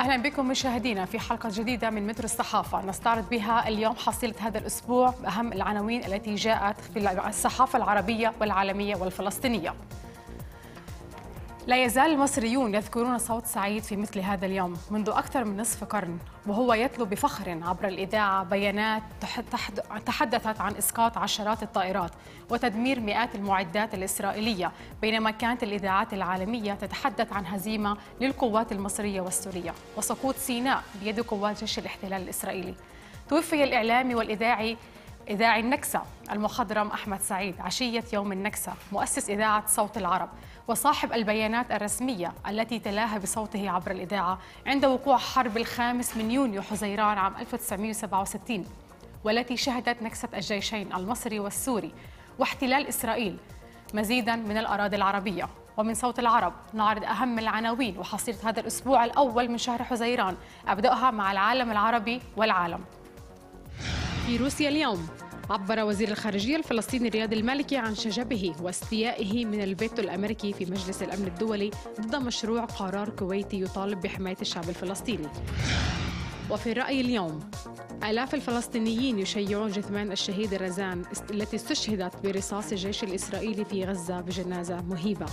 أهلا بكم مشاهدينا في حلقة جديدة من متر الصحافة نستعرض بها اليوم حصيلة هذا الأسبوع بأهم العناوين التي جاءت في الصحافة العربية والعالمية والفلسطينية. لا يزال المصريون يذكرون صوت سعيد في مثل هذا اليوم منذ أكثر من نصف قرن، وهو يتلو بفخر عبر الإذاعة بيانات تحدثت عن إسقاط عشرات الطائرات وتدمير مئات المعدات الإسرائيلية، بينما كانت الإذاعات العالمية تتحدث عن هزيمة للقوات المصرية والسورية وسقوط سيناء بيد قوات جيش الاحتلال الإسرائيلي. توفي الإعلامي والإذاعي إذاعي النكسة المخضرم أحمد سعيد عشية يوم النكسة، مؤسس إذاعة صوت العرب وصاحب البيانات الرسمية التي تلاها بصوته عبر الإذاعة عند وقوع حرب 5 يونيو حزيران عام 1967، والتي شهدت نكسة الجيشين المصري والسوري واحتلال إسرائيل مزيدا من الأراضي العربية. ومن صوت العرب نعرض أهم العناوين وحصيلة هذا الأسبوع الأول من شهر حزيران، أبدأها مع العالم العربي والعالم. في روسيا اليوم، عبر وزير الخارجية الفلسطيني رياض المالكي عن شجبه واستيائه من الفيتو الأمريكي في مجلس الأمن الدولي ضد مشروع قرار كويتي يطالب بحماية الشعب الفلسطيني. وفي الرأي اليوم، آلاف الفلسطينيين يشيعون جثمان الشهيد رزان التي استشهدت برصاص الجيش الإسرائيلي في غزة بجنازة مهيبة.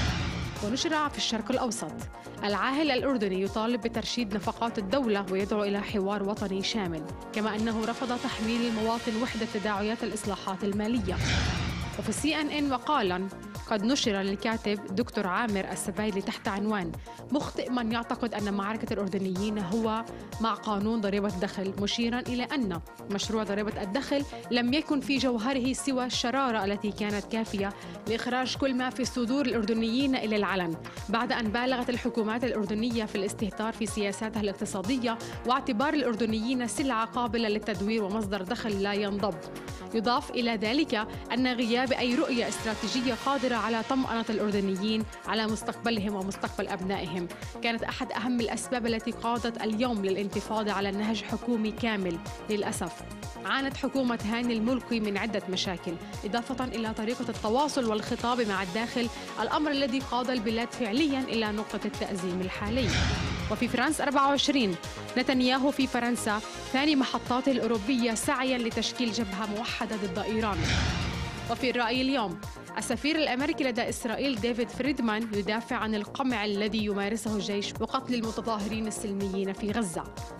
ونشر في الشرق الأوسط، العاهل الأردني يطالب بترشيد نفقات الدولة ويدعو إلى حوار وطني شامل، كما أنه رفض تحميل المواطن وحدة تداعيات الإصلاحات المالية. وفي CNN مقالا قد نشر للكاتب دكتور عامر السبايلي تحت عنوان مخطئ من يعتقد أن معركة الأردنيين هو مع قانون ضريبة الدخل، مشيرا إلى أن مشروع ضريبة الدخل لم يكن في جوهره سوى الشرارة التي كانت كافية لإخراج كل ما في صدور الأردنيين إلى العلن، بعد أن بالغت الحكومات الأردنية في الاستهتار في سياساتها الاقتصادية واعتبار الأردنيين سلعة قابلة للتدوير ومصدر دخل لا ينضب. يضاف إلى ذلك أن غياب أي رؤية استراتيجية قادرة على طمأنة الأردنيين على مستقبلهم ومستقبل أبنائهم كانت أحد أهم الأسباب التي قادت اليوم للانتفاضة على نهج حكومي كامل. للأسف عانت حكومة هاني الملقي من عدة مشاكل، إضافة إلى طريقة التواصل والخطاب مع الداخل، الأمر الذي قاد البلاد فعليا إلى نقطة التأزيم الحالي. وفي فرنسا 24، نتنياهو في فرنسا ثاني محطاته الأوروبية سعيا لتشكيل جبهة موحدة ضد إيران. وفي الرأي اليوم، السفير الأمريكي لدى إسرائيل ديفيد فريدمان يدافع عن القمع الذي يمارسه الجيش وقتل المتظاهرين السلميين في غزة.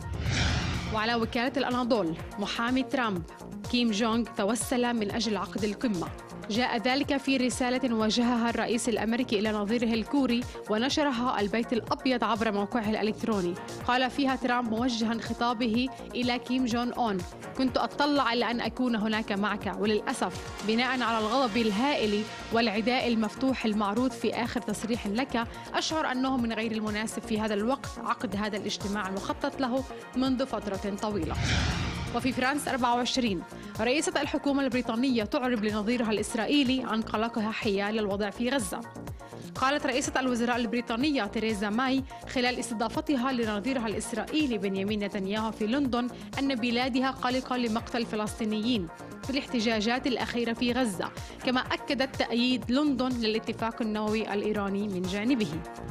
وعلى وكالة الأناضول، محامي ترامب كيم جونغ توسل من أجل عقد القمة. جاء ذلك في رسالة وجهها الرئيس الأمريكي إلى نظيره الكوري ونشرها البيت الأبيض عبر موقعه الإلكتروني. قال فيها ترامب موجها خطابه إلى كيم جون أون: كنت أتطلع إلى أن أكون هناك معك، وللأسف بناء على الغضب الهائل والعداء المفتوح المعروض في آخر تصريح لك، أشعر أنه من غير المناسب في هذا الوقت عقد هذا الاجتماع المخطط له منذ فترة طويلة. وفي فرنسا 24، رئيسة الحكومة البريطانية تعرب لنظيرها الإسرائيلي عن قلقها حيال الوضع في غزة. قالت رئيسة الوزراء البريطانية تيريزا ماي خلال استضافتها لنظيرها الإسرائيلي بنيامين نتنياهو في لندن أن بلادها قلقة لمقتل الفلسطينيين في الاحتجاجات الأخيرة في غزة، كما أكدت تأييد لندن للاتفاق النووي الإيراني من جانبه.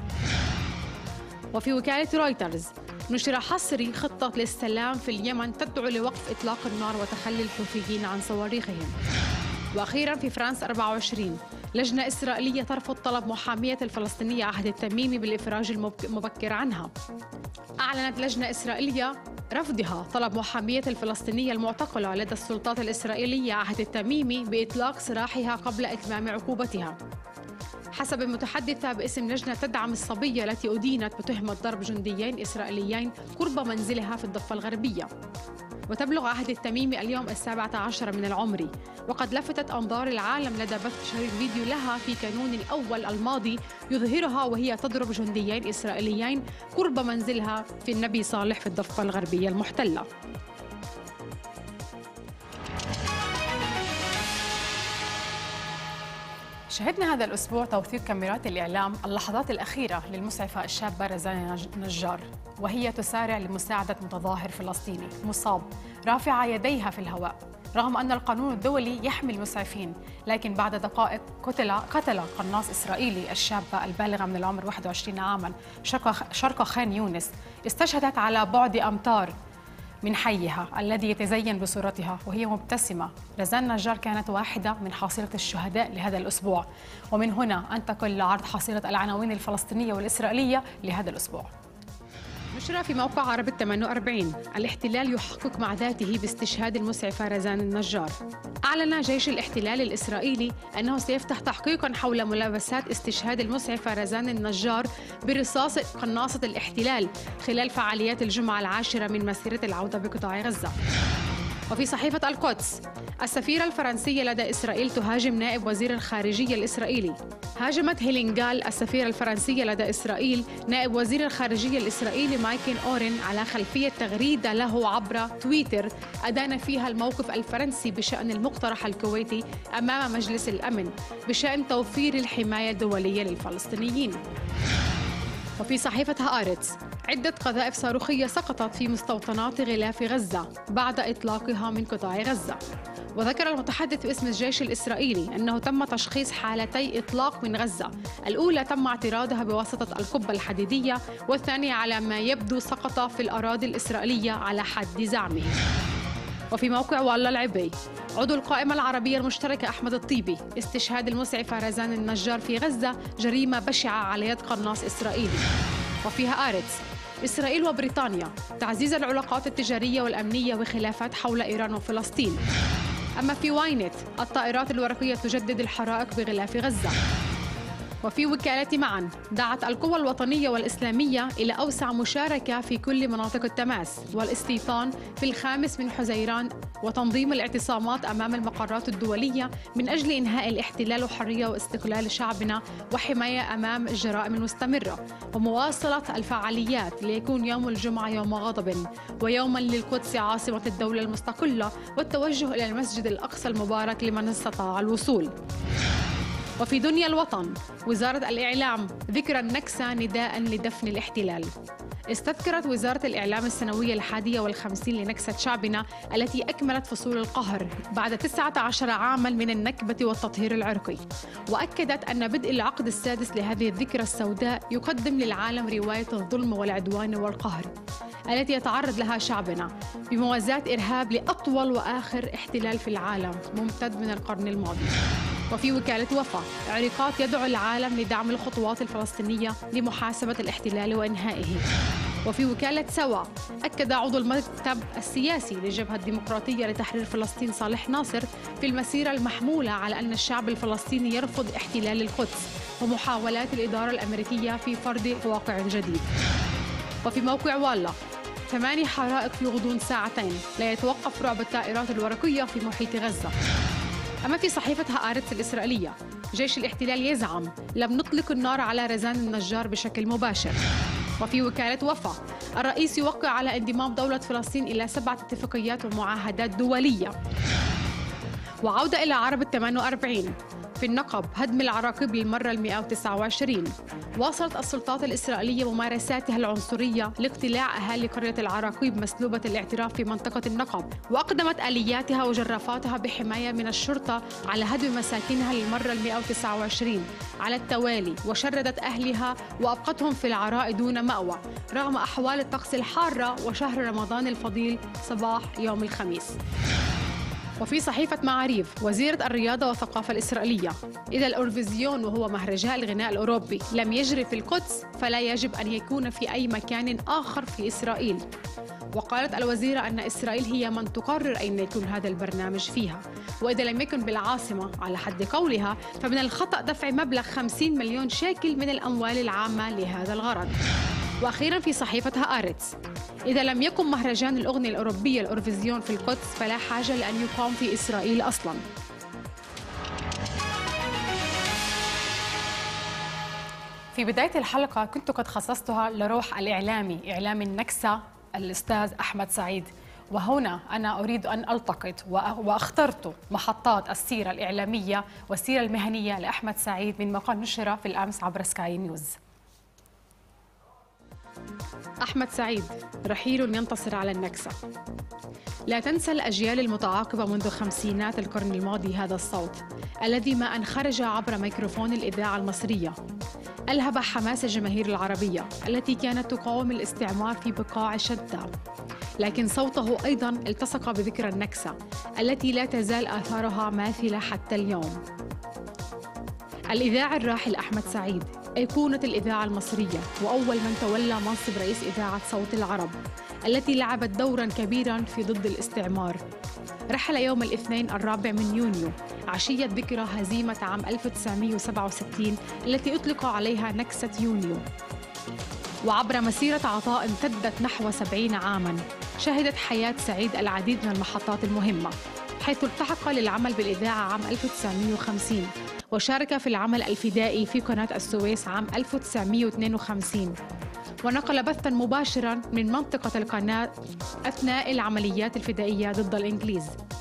وفي وكالة رويترز، نشر حصري خطة للسلام في اليمن تدعو لوقف إطلاق النار وتخلي الحوثيين عن صواريخهم. وأخيرا في فرنسا 24، لجنة إسرائيلية ترفض طلب محامية الفلسطينية عهد التميمي بالإفراج المبكر عنها. أعلنت لجنة إسرائيلية رفضها طلب محامية الفلسطينية المعتقلة لدى السلطات الإسرائيلية عهد التميمي بإطلاق سراحها قبل إتمام عقوبتها. حسب المتحدثة باسم لجنة تدعم الصبية التي أدينت بتهمة ضرب جنديين إسرائيليين قرب منزلها في الضفة الغربية. وتبلغ عهد التميمي اليوم 17 من العمر، وقد لفتت أنظار العالم لدى بث شريط فيديو لها في كانون الأول الماضي يظهرها وهي تضرب جنديين إسرائيليين قرب منزلها في النبي صالح في الضفة الغربية المحتلة. شهدنا هذا الأسبوع توثيق كاميرات الإعلام اللحظات الأخيرة للمسعفة الشابة رزان نجار، وهي تسارع لمساعدة متظاهر فلسطيني مصاب رافعة يديها في الهواء. رغم أن القانون الدولي يحمي المسعفين، لكن بعد دقائق قتل قناص إسرائيلي الشابة البالغة من العمر 21 عاما شرق خان يونس. استشهدت على بعد أمتار من حيها الذي يتزين بصورتها وهي مبتسمة. رزان نجار كانت واحدة من حصيلة الشهداء لهذا الأسبوع، ومن هنا أنتقل لعرض حصيلة العناوين الفلسطينية والإسرائيلية لهذا الأسبوع. نشر في موقع عرب 48: الاحتلال يحقق مع ذاته باستشهاد المسعفة رزان النجار. أعلن جيش الاحتلال الإسرائيلي أنه سيفتح تحقيقا حول ملابسات استشهاد المسعفة رزان النجار برصاص قناصة الاحتلال خلال فعاليات الجمعة 10 من مسيرة العودة بقطاع غزة. وفي صحيفة القدس: السفيرة الفرنسية لدى إسرائيل تهاجم نائب وزير الخارجية الإسرائيلي. هاجمت هيلينغال السفيرة الفرنسية لدى إسرائيل نائب وزير الخارجية الإسرائيلي مايكل أورين على خلفية تغريدة له عبر تويتر أدان فيها الموقف الفرنسي بشأن المقترح الكويتي أمام مجلس الأمن بشأن توفير الحماية الدولية للفلسطينيين. وفي صحيفة هآرتز: عدة قذائف صاروخية سقطت في مستوطنات غلاف غزة بعد إطلاقها من قطاع غزة. وذكر المتحدث باسم الجيش الإسرائيلي أنه تم تشخيص حالتي إطلاق من غزة، الأولى تم اعتراضها بواسطة القبة الحديدية، والثانية على ما يبدو سقط في الأراضي الإسرائيلية على حد زعمه. وفي موقع والله العبي: عضو القائمة العربية المشتركة أحمد الطيبي: استشهاد المسعفة رزان النجار في غزة جريمة بشعة على يد قناص إسرائيلي. وفيها آرتز: إسرائيل وبريطانيا: تعزيز العلاقات التجارية والأمنية وخلافات حول إيران وفلسطين. أما في واينت: الطائرات الورقية تجدد الحرائق بغلاف غزة. وفي وكالة معا: دعت القوى الوطنية والإسلامية إلى أوسع مشاركة في كل مناطق التماس والاستيطان في 5 من حزيران، وتنظيم الاعتصامات أمام المقرات الدولية من أجل إنهاء الاحتلال وحرية واستقلال شعبنا وحماية أمام الجرائم المستمرة، ومواصلة الفعاليات ليكون يوم الجمعة يوم غضب ويوما للقدس عاصمة الدولة المستقلة، والتوجه إلى المسجد الأقصى المبارك لمن استطاع الوصول. وفي دنيا الوطن: وزارة الإعلام: ذكرى النكسة نداء لدفن الاحتلال. استذكرت وزارة الإعلام السنوية 51 لنكسة شعبنا التي أكملت فصول القهر بعد 19 عاماً من النكبة والتطهير العرقي، وأكدت أن بدء العقد السادس لهذه الذكرى السوداء يقدم للعالم رواية الظلم والعدوان والقهر التي يتعرض لها شعبنا بموازاة إرهاب لأطول وآخر احتلال في العالم ممتد من القرن الماضي. وفي وكالة وفا: عريقات يدعو العالم لدعم الخطوات الفلسطينية لمحاسبة الاحتلال وإنهائه. وفي وكالة سوا: أكد عضو المكتب السياسي للجبهة الديمقراطية لتحرير فلسطين صالح ناصر في المسيرة المحمولة على أن الشعب الفلسطيني يرفض احتلال القدس ومحاولات الإدارة الأمريكية في فرض واقع جديد. وفي موقع والله: 8 حرائق في غضون ساعتين، لا يتوقف رعب الطائرات الورقية في محيط غزة. أما في صحيفة هآرتز الإسرائيلية: جيش الاحتلال يزعم لم نطلق النار على رزان النجار بشكل مباشر. وفي وكالة وفا: الرئيس يوقع على انضمام دولة فلسطين إلى 7 اتفاقيات ومعاهدات دولية. وعودة إلى عرب 48: في النقب: هدم العراقيب للمرة 129. واصلت السلطات الإسرائيلية ممارساتها العنصرية لاقتلاع أهالي قرية العراقيب مسلوبة الاعتراف في منطقة النقب، وأقدمت آلياتها وجرافاتها بحماية من الشرطة على هدم مساكنها للمرة 129 على التوالي، وشردت أهلها وأبقتهم في العراء دون مأوى رغم أحوال الطقس الحارة وشهر رمضان الفضيل صباح يوم الخميس. وفي صحيفة معاريف: وزيرة الرياضة والثقافة الإسرائيلية: إذا الأوروفيزيون وهو مهرجان الغناء الأوروبي لم يجري في القدس فلا يجب أن يكون في أي مكان آخر في إسرائيل. وقالت الوزيرة أن إسرائيل هي من تقرر أين يكون هذا البرنامج فيها، وإذا لم يكن بالعاصمة على حد قولها فمن الخطأ دفع مبلغ 50 مليون شيكل من الأموال العامة لهذا الغرض. وأخيراً في صحيفة هآرتز: إذا لم يكن مهرجان الأغنية الأوروبية الأوروفيزيون في القدس فلا حاجة لأن يقام في إسرائيل أصلاً. في بداية الحلقة كنت قد خصصتها لروح الإعلامي، إعلام النكسة الأستاذ أحمد سعيد، وهنا أنا أريد أن ألتقط واخترت محطات السيرة الإعلامية والسيرة المهنية لأحمد سعيد من مقال نشر في الأمس عبر سكاي نيوز. أحمد سعيد رحيل ينتصر على النكسة. لا تنسى الأجيال المتعاقبة منذ خمسينات القرن الماضي هذا الصوت الذي ما أن خرج عبر ميكروفون الإذاعة المصرية ألهب حماس الجماهير العربية التي كانت تقاوم الاستعمار في بقاع شتى، لكن صوته أيضاً التصق بذكرى النكسة التي لا تزال آثارها ماثلة حتى اليوم. الإذاعي الراحل أحمد سعيد أيقونة الإذاعة المصرية وأول من تولى منصب رئيس إذاعة صوت العرب التي لعبت دوراً كبيراً في ضد الاستعمار. رحل يوم الاثنين 4 يونيو عشية ذكرى هزيمة عام 1967 التي أطلق عليها نكسة يونيو. وعبر مسيرة عطاء امتدت نحو 70 عاماً شهدت حياة سعيد العديد من المحطات المهمة، حيث التحق للعمل بالإذاعة عام 1950 وشارك في العمل الفدائي في قناة السويس عام 1952 ونقل بثاً مباشراً من منطقة القناة أثناء العمليات الفدائية ضد الإنجليز.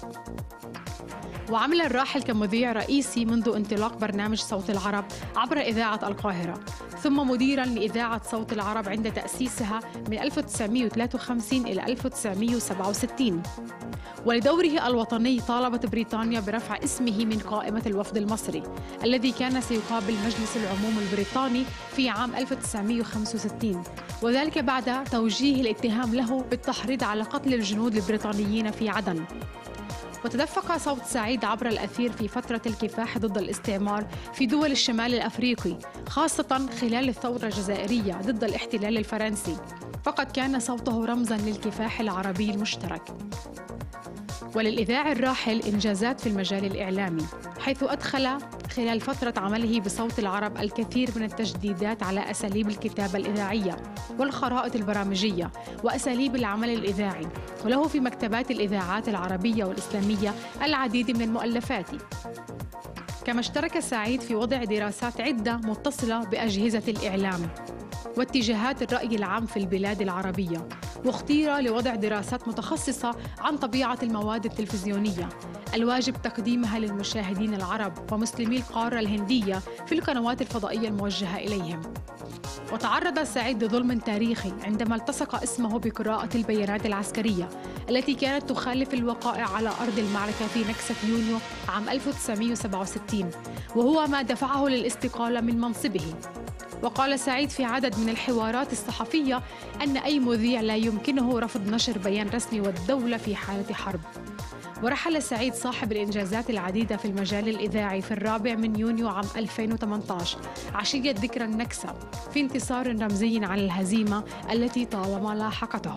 وعمل الراحل كمذيع رئيسي منذ انطلاق برنامج صوت العرب عبر إذاعة القاهرة، ثم مديراً لإذاعة صوت العرب عند تأسيسها من 1953 إلى 1967. ولدوره الوطني طالبت بريطانيا برفع اسمه من قائمة الوفد المصري الذي كان سيقابل مجلس العموم البريطاني في عام 1965، وذلك بعد توجيه الاتهام له بالتحريض على قتل الجنود البريطانيين في عدن. وتدفق صوت سعيد عبر الأثير في فترة الكفاح ضد الاستعمار في دول الشمال الأفريقي، خاصة خلال الثورة الجزائرية ضد الاحتلال الفرنسي، فقد كان صوته رمزاً للكفاح العربي المشترك. وللإذاعي الراحل إنجازات في المجال الإعلامي، حيث أدخل خلال فترة عمله بصوت العرب الكثير من التجديدات على أساليب الكتابة الإذاعية والخرائط البرامجية وأساليب العمل الإذاعي، وله في مكتبات الإذاعات العربية والإسلامية العديد من المؤلفات. كما اشترك سعيد في وضع دراسات عدة متصلة بأجهزة الإعلام واتجاهات الرأي العام في البلاد العربية، واختير لوضع دراسات متخصصة عن طبيعة المواد التلفزيونية الواجب تقديمها للمشاهدين العرب ومسلمي القارة الهندية في القنوات الفضائية الموجهة إليهم. وتعرض سعيد لظلم تاريخي عندما التصق اسمه بقراءة البيانات العسكرية التي كانت تخالف الوقائع على أرض المعركة في نكسة يونيو عام 1967، وهو ما دفعه للاستقالة من منصبه. وقال سعيد في عدد من الحوارات الصحفية أن أي مذيع لا يمكنه رفض نشر بيان رسمي والدولة في حالة حرب. ورحل سعيد صاحب الإنجازات العديدة في المجال الإذاعي في 4 يونيو عام 2018 عشية ذكرى النكسة في انتصار رمزي على الهزيمة التي طالما لاحقته.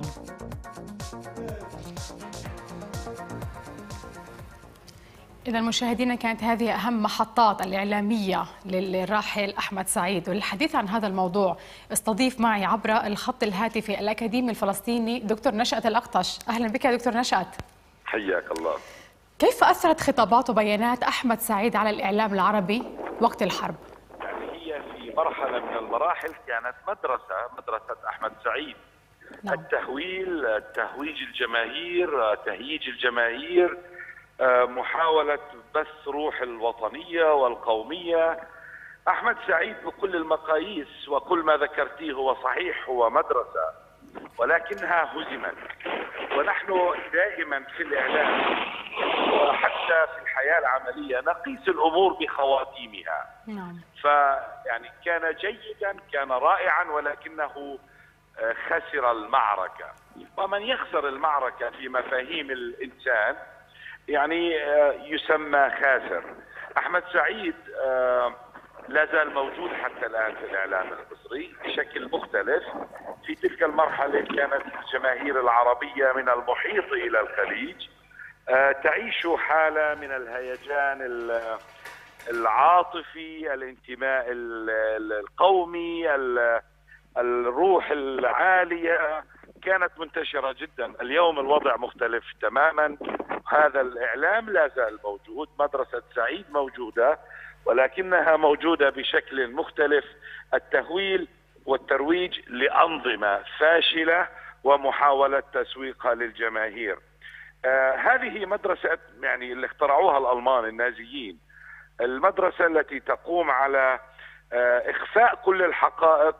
إذا مشاهدينا كانت هذه أهم محطات الإعلامية للراحل أحمد سعيد. وللحديث عن هذا الموضوع استضيف معي عبر الخط الهاتفي الأكاديمي الفلسطيني دكتور نشأت الأقطش. أهلا بك دكتور نشأت. حياك الله. كيف أثرت خطابات وبيانات أحمد سعيد على الإعلام العربي وقت الحرب؟ يعني هي في مرحلة من المراحل كانت مدرسة أحمد سعيد. نعم. تهويج الجماهير، تهييج الجماهير، محاولة بث روح الوطنية والقومية. أحمد سعيد بكل المقاييس وكل ما ذكرتيه هو صحيح، هو مدرسة ولكنها هزمت. ونحن دائما في الإعلام وحتى في الحياة العملية نقيس الأمور بخواتيمها. نعم. فيعني كان جيدا، كان رائعا، ولكنه خسر المعركة. ومن يخسر المعركة في مفاهيم الإنسان يعني يسمى خاسر. أحمد سعيد لا زال موجود حتى الآن في الإعلام المصري بشكل مختلف. في تلك المرحلة كانت الجماهير العربية من المحيط إلى الخليج تعيش حالة من الهيجان العاطفي، الانتماء القومي، الروح العالية كانت منتشرة جدا. اليوم الوضع مختلف تماما. هذا الإعلام لا زال موجود، مدرسة سعيد موجودة، ولكنها موجودة بشكل مختلف. التهويل والترويج لأنظمة فاشلة ومحاولة تسويقها للجماهير. هذه مدرسة يعني اللي اخترعوها الألمان النازيين، المدرسة التي تقوم على إخفاء كل الحقائق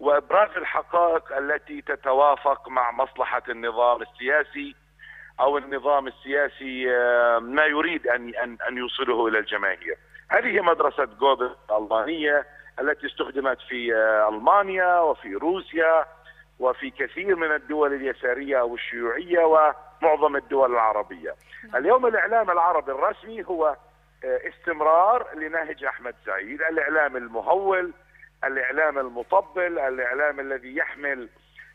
وإبراز الحقائق التي تتوافق مع مصلحة النظام السياسي أو النظام السياسي ما يريد أن يوصله إلى الجماهير. هذه مدرسة جودل الألمانية التي استخدمت في ألمانيا وفي روسيا وفي كثير من الدول اليسارية أو الشيوعية ومعظم الدول العربية. اليوم الإعلام العربي الرسمي هو استمرار لنهج أحمد سعيد، الإعلام المهول، الإعلام المطبل، الإعلام الذي يحمل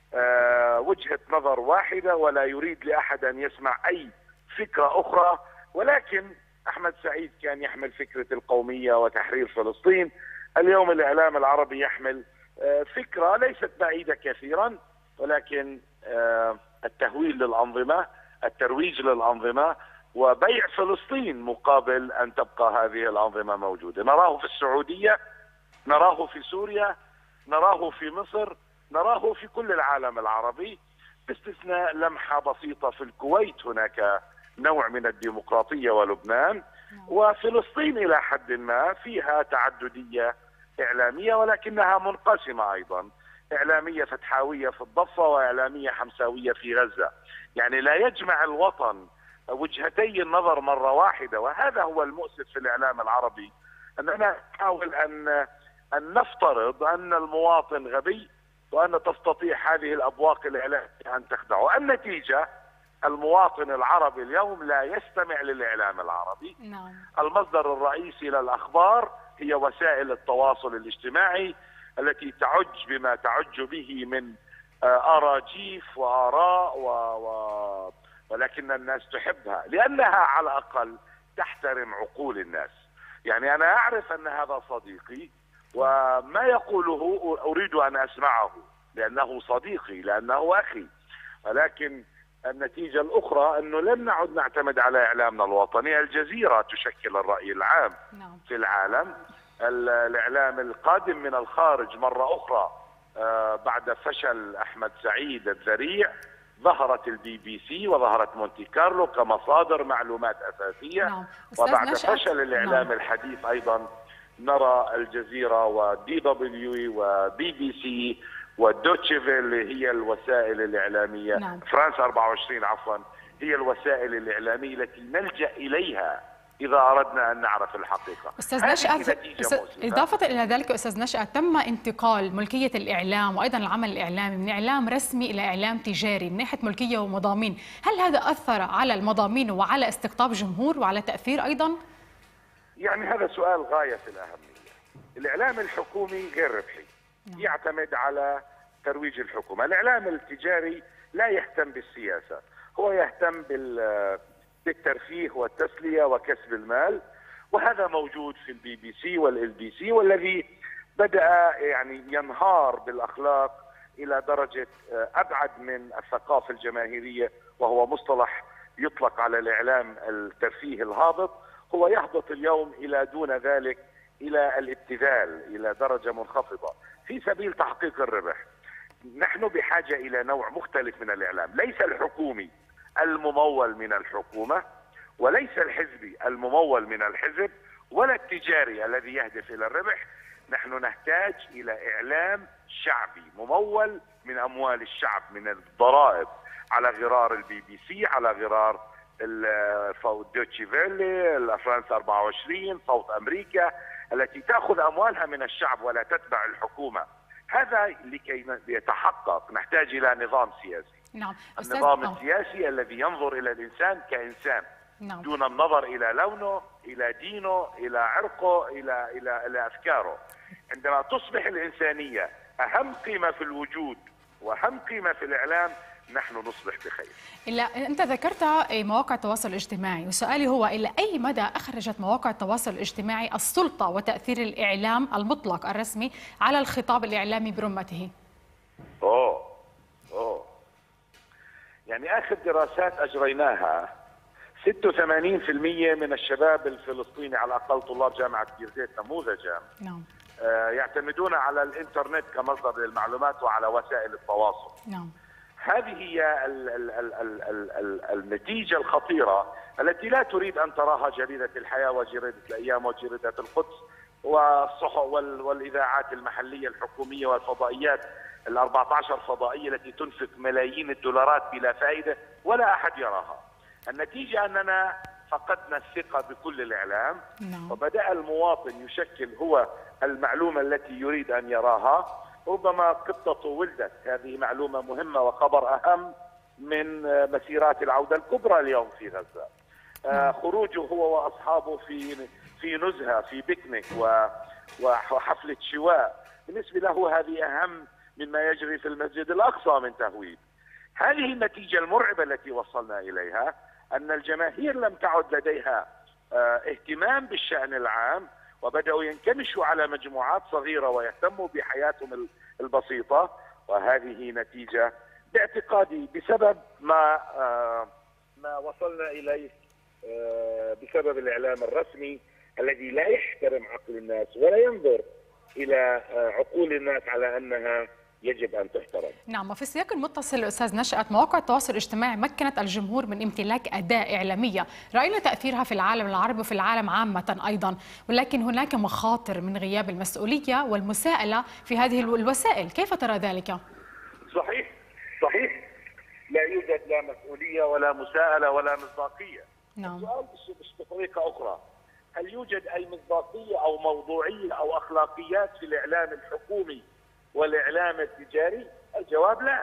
وجهة نظر واحدة ولا يريد لأحد أن يسمع أي فكرة أخرى. ولكن أحمد سعيد كان يحمل فكرة القومية وتحرير فلسطين، اليوم الإعلام العربي يحمل فكرة ليست بعيدة كثيرا، ولكن التهويل للأنظمة، الترويج للأنظمة، وبيع فلسطين مقابل أن تبقى هذه الأنظمة موجودة. نراه في السعودية، نراه في سوريا، نراه في مصر، نراه في كل العالم العربي، باستثناء لمحة بسيطة في الكويت. هناك نوع من الديمقراطية ولبنان، وفلسطين إلى حد ما فيها تعددية إعلامية ولكنها منقسمة أيضا، إعلامية فتحاوية في الضفة وإعلامية حمساوية في غزة. يعني لا يجمع الوطن وجهتي النظر مرة واحدة، وهذا هو المؤسف في الإعلام العربي، أننا نحاول أن نفترض أن المواطن غبي وأن تستطيع هذه الأبواق الإعلامية أن تخدعه. النتيجة المواطن العربي اليوم لا يستمع للإعلام العربي. نعم. المصدر الرئيسي للأخبار هي وسائل التواصل الاجتماعي التي تعج بما تعج به من أراجيف وآراء ولكن الناس تحبها لأنها على الأقل تحترم عقول الناس. يعني أنا أعرف أن هذا صديقي وما يقوله أريد أن أسمعه لأنه صديقي، لأنه أخي، ولكن النتيجة الأخرى أنه لن نعد نعتمد على إعلامنا الوطني. الجزيرة تشكل الرأي العام في العالم. الإعلام القادم من الخارج مرة أخرى بعد فشل أحمد سعيد الذريع ظهرت البي بي سي وظهرت مونتي كارلو كمصادر معلومات أساسية. وبعد فشل الإعلام الحديث أيضا نرى الجزيرة ودي دبليو وبي بي سي والدوتشيفيل اللي هي الوسائل الإعلامية، فرانس 24 عفوا، هي الوسائل الإعلامية التي نلجأ إليها إذا أردنا أن نعرف الحقيقة. أستاذ نشأت، إضافة إلى ذلك أستاذ نشأت، تم انتقال ملكية الإعلام وأيضا العمل الإعلامي من إعلام رسمي إلى إعلام تجاري من ناحية ملكية ومضامين. هل هذا أثر على المضامين وعلى استقطاب جمهور وعلى تأثير أيضا؟ يعني هذا سؤال غاية في الأهمية. الإعلام الحكومي غير ربحي، يعتمد على ترويج الحكومة. الإعلام التجاري لا يهتم بالسياسة، هو يهتم بالترفيه والتسلية وكسب المال، وهذا موجود في البي بي سي والال بي سي، والذي بدأ يعني ينهار بالأخلاق إلى درجة أبعد من الثقافة الجماهيرية، وهو مصطلح يطلق على الإعلام الترفيه الهابط. هو يهبط اليوم إلى دون ذلك إلى الابتذال إلى درجة منخفضة في سبيل تحقيق الربح. نحن بحاجة إلى نوع مختلف من الإعلام، ليس الحكومي الممول من الحكومة، وليس الحزبي الممول من الحزب، ولا التجاري الذي يهدف إلى الربح. نحن نحتاج إلى إعلام شعبي ممول من أموال الشعب، من الضرائب، على غرار البي بي سي، على غرار الدوتشي فيلي، فرانس 24، صوت أمريكا، التي تأخذ أموالها من الشعب ولا تتبع الحكومة. هذا لكي يتحقق نحتاج إلى نظام سياسي. نعم. النظام السياسي الذي ينظر إلى الإنسان كإنسان، دون النظر إلى لونه، إلى دينه، إلى عرقه، إلى أفكاره. عندما تصبح الإنسانية أهم قيمة في الوجود وأهم قيمة في الإعلام، نحن نصبح بخير. إلا أنت ذكرت مواقع التواصل الاجتماعي، وسؤالي هو إلى أي مدى أخرجت مواقع التواصل الاجتماعي السلطة وتأثير الإعلام المطلق الرسمي على الخطاب الإعلامي برمته؟ يعني آخر دراسات أجريناها 86% من الشباب الفلسطيني، على الأقل طلاب جامعة بيرزيت نموذجا، يعتمدون على الإنترنت كمصدر للمعلومات وعلى وسائل التواصل. هذه هي النتيجة الخطيرة التي لا تريد أن تراها جريدة الحياة وجريدة الأيام وجريدة القدس والإذاعات المحلية الحكومية والفضائيات ال14 فضائية التي تنفق ملايين الدولارات بلا فائدة ولا أحد يراها. النتيجة أننا فقدنا الثقة بكل الإعلام، وبدأ المواطن يشكل هو المعلومة التي يريد أن يراها. ربما قطة ولدت، هذه معلومة مهمة وخبر أهم من مسيرات العودة الكبرى اليوم في غزة. خروجه هو وأصحابه في نزهة، في بيكنيك وحفلة شواء، بالنسبة له هذه أهم مما يجري في المسجد الأقصى من تهويد. هذه النتيجة المرعبة التي وصلنا إليها، أن الجماهير لم تعد لديها اهتمام بالشأن العام، وبدأوا ينكمشوا على مجموعات صغيرة ويهتموا بحياتهم البسيطة. وهذه نتيجة باعتقادي بسبب ما وصلنا إليه بسبب الإعلام الرسمي الذي لا يحترم عقل الناس ولا ينظر إلى عقول الناس على أنها يجب أن تحترم. نعم، وفي السياق المتصل أستاذ نشأت، مواقع التواصل الاجتماعي مكنت الجمهور من امتلاك أداة إعلامية رأينا تأثيرها في العالم العربي وفي العالم عامة أيضا، ولكن هناك مخاطر من غياب المسؤولية والمساءلة في هذه الوسائل، كيف ترى ذلك؟ صحيح، لا يوجد لا مسؤولية ولا مساءلة ولا مصداقية. نعم. السؤال بطريقة أخرى، هل يوجد أي مصداقية أو موضوعية أو أخلاقيات في الإعلام الحكومي والإعلام التجاري؟ الجواب لا.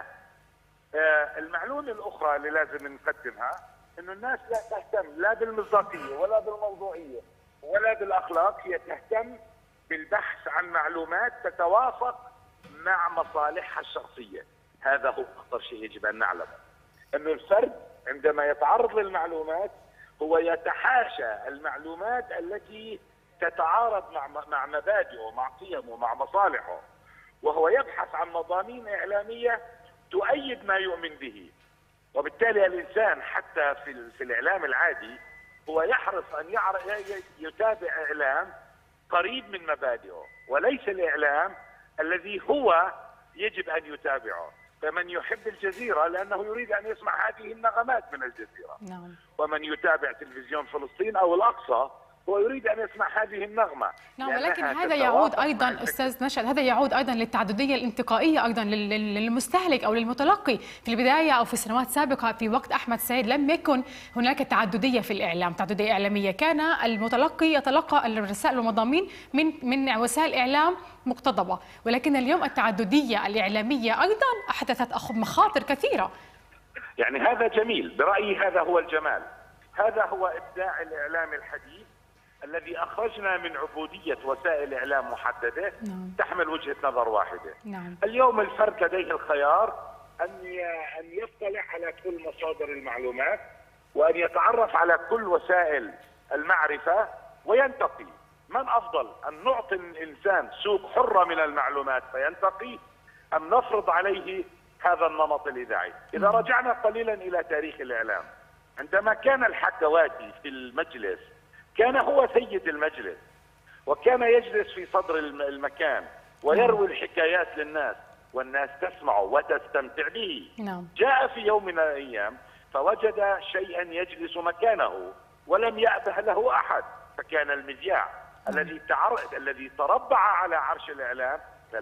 المعلومة الأخرى اللي لازم نقدمها إنه الناس لا تهتم لا بالمصداقية ولا بالموضوعية ولا بالأخلاق، هي تهتم بالبحث عن معلومات تتوافق مع مصالحها الشخصية. هذا هو أخطر شيء يجب أن نعلمه، إنه الفرد عندما يتعرض للمعلومات هو يتحاشى المعلومات التي تتعارض مع مبادئه، مع قيمه، مع مصالحه، وهو يبحث عن مضامين إعلامية تؤيد ما يؤمن به. وبالتالي الإنسان حتى في الإعلام العادي هو يحرص أن يتابع إعلام قريب من مبادئه، وليس الإعلام الذي هو يجب أن يتابعه. فمن يحب الجزيرة لأنه يريد أن يسمع هذه النغمات من الجزيرة. نعم. ومن يتابع تلفزيون فلسطين أو الأقصى هو يريد أن يسمع هذه النغمة. نعم، ولكن هذا يعود أيضا أستاذ نشأت، هذا يعود أيضا للتعددية الانتقائية أيضا للمستهلك أو للمتلقي. في البداية أو في سنوات سابقة في وقت أحمد سعيد لم يكن هناك تعددية في الإعلام، تعددية إعلامية، كان المتلقي يتلقى الرسائل والمضامين من وسائل إعلام مقتضبة، ولكن اليوم التعددية الإعلامية أيضا أحدثت مخاطر كثيرة. يعني هذا جميل، برأيي هذا هو الجمال، هذا هو إبداع الإعلام الحديث الذي أخرجنا من عبودية وسائل إعلام محددة تحمل وجهة نظر واحدة. اليوم الفرد لديه الخيار أن يطلع على كل مصادر المعلومات وأن يتعرف على كل وسائل المعرفة وينتقي. من أفضل، أن نعطي الإنسان سوق حرة من المعلومات فينتقي، أم نفرض عليه هذا النمط الإذاعي؟ إذا رجعنا قليلا إلى تاريخ الإعلام، عندما كان الحكواتي في المجلس كان هو سيد المجلس، وكان يجلس في صدر المكان ويروي الحكايات للناس، والناس تسمع وتستمتع به. جاء في يوم من الأيام فوجد شيئا يجلس مكانه ولم يأبه له أحد، فكان المذياع الذي تربع على عرش الإعلام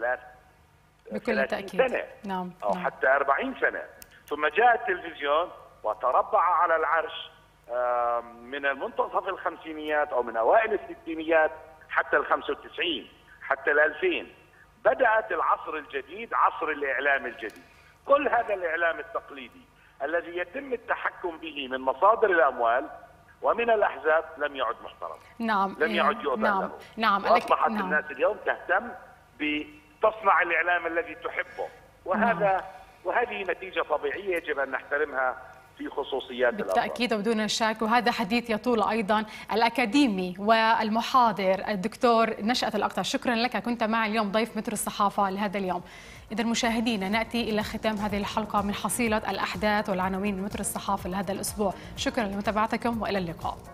30 سنة أو حتى 40 سنة، ثم جاء التلفزيون وتربع على العرش من المنتصف الخمسينيات أو من أوائل الستينيات حتى ال95 حتى ال2000. بدأت العصر الجديد، عصر الإعلام الجديد. كل هذا الإعلام التقليدي الذي يتم التحكم به من مصادر الأموال ومن الأحزاب لم يعد محترم. لم يعد يؤذن له. وأصبحت الناس اليوم تهتم بتصنع الإعلام الذي تحبه، وهذه نتيجة طبيعية يجب أن نحترمها في خصوصيات بالتأكيد وبدون شك. وهذا حديث يطول أيضا الأكاديمي والمحاضر الدكتور نشأت الأقطع. شكرا لك، كنت معي اليوم ضيف مترو الصحافة لهذا اليوم. إذا مشاهدينا نأتي إلى ختام هذه الحلقة من حصيلة الأحداث والعناوين من مترو الصحافة لهذا الأسبوع. شكرا لمتابعتكم وإلى اللقاء.